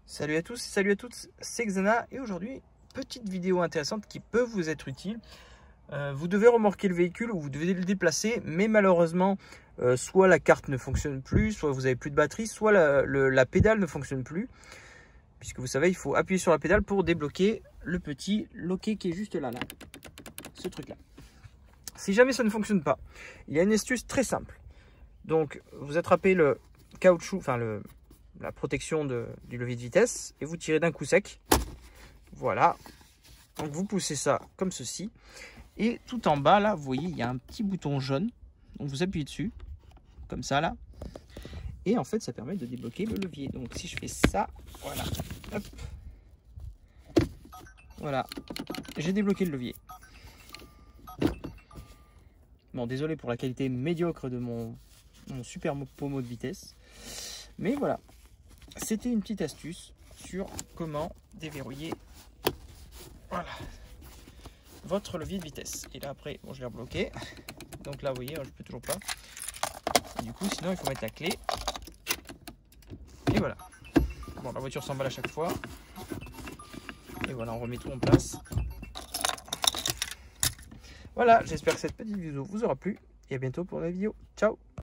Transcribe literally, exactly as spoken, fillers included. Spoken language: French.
Salut à tous, salut à toutes, c'est Xana et aujourd'hui, petite vidéo intéressante qui peut vous être utile. Euh, vous devez remorquer le véhicule ou vous devez le déplacer, mais malheureusement, euh, soit la carte ne fonctionne plus, soit vous avez plus de batterie, soit la, le, la pédale ne fonctionne plus. Puisque vous savez, il faut appuyer sur la pédale pour débloquer le petit loquet qui est juste là, là, ce truc-là. Si jamais ça ne fonctionne pas, il y a une astuce très simple. Donc, vous attrapez le caoutchouc, enfin le... la protection de, du levier de vitesse et vous tirez d'un coup sec. Voilà. Donc vous poussez ça comme ceci. Et tout en bas là, vous voyez, il y a un petit bouton jaune. Donc vous appuyez dessus, comme ça là. Et en fait, ça permet de débloquer le levier. Donc si je fais ça, voilà. Hop. Voilà. J'ai débloqué le levier. Bon, désolé pour la qualité médiocre de mon, mon super pommeau de vitesse. Mais voilà. C'était une petite astuce sur comment déverrouiller voilà, votre levier de vitesse. Et là après, bon, je l'ai rebloqué. Donc là, vous voyez, je peux toujours pas. Et du coup, sinon, il faut mettre la clé. Et voilà. Bon, la voiture s'emballe à chaque fois. Et voilà, on remet tout en place. Voilà, j'espère que cette petite vidéo vous aura plu. Et à bientôt pour la vidéo. Ciao!